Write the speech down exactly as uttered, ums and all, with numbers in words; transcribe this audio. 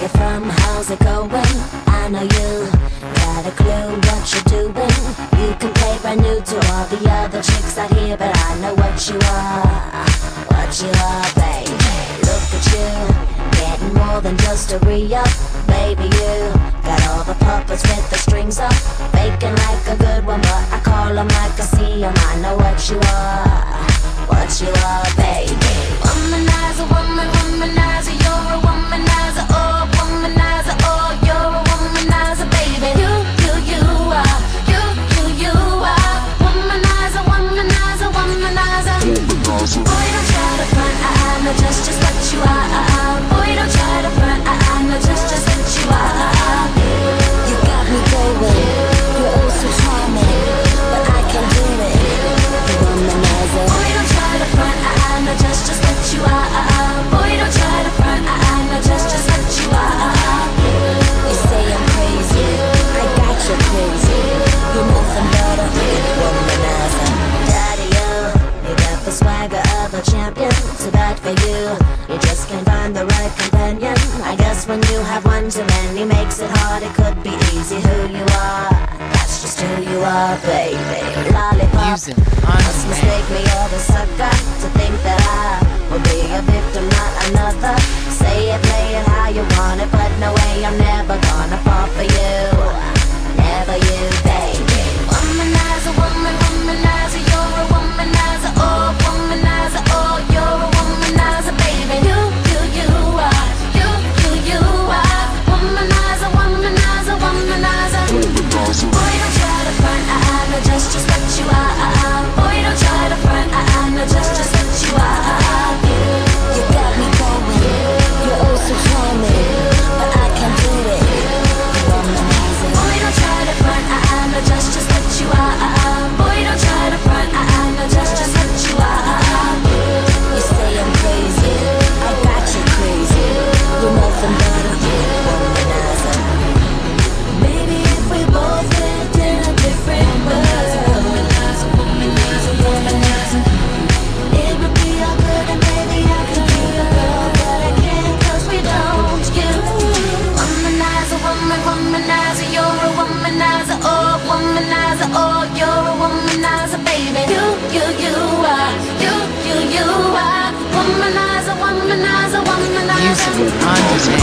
you from? How's it going? I know you got a clue what you're doing. You can play brand new to all the other chicks out here, but I know what you are, what you are, baby. Look at you, getting more than just a re-up. Baby, you got all the puppets with the strings up, faking like a good one, but I call them like I see them. I know what you are, what you are, baby. Womanizer, woman, womanizer, you're a womanizer, oh, womanizer, oh, you're a womanizer, baby. You, you, you are, you, you, you are, womanizer, womanizer, womanizer. Boy, don't try to front, I, I know just, just what you are. Boy, don't try to front, I, I know just, just what you are. You got me going, you're oh so charming, but I can't do it. Womanizer. Boy, don't try to front, I, I know just, just what you are. Boy, don't try to front, I, I know just, just what you are. You say I'm crazy, I got you crazy. You're nothing but a womanizer. Daddy, you, you got the swagger of a champion. So bad for you, you just can't find the right companion. I guess when you have one too many makes it hard. It could be easy who you are, that's just who you are, baby. Lollipop, must mistake me or the sucker to think that I will be a victim, not another. Say it, play it how you want it, but no way, I'm never gonna fall for you, never you, baby. Womanizer, woman, womanizer, you're a womanizer, oh, womanizer, oh, you're a womanizer, baby. You, you, you are, you, you, you are, womanizer, womanizer, womanizer. Boy, don't try to front, I, I know just, just what you are. Boy, don't try to front, I, I know just, just what you are. You got me going, you're oh so charming, but I can't do it. Womanizer. Boy, don't try to front, I, I know just, just what you are. Boy, don't try to front, I, I know just, just what you are. You say I'm crazy, I got you crazy. You're nothing but a womanizer. Maybe if we both lived in a different world, womanizer, womanizer, womanizer, it would be all good and maybe I could be your girl, but I can't 'cause we don't. You, womanizer, woman, womanizer, you're a womanizer, oh, womanizer, oh, you're a womanizer, baby. You, you, you are, you, you, you are, womanizer, womanizer, womanizer. Music on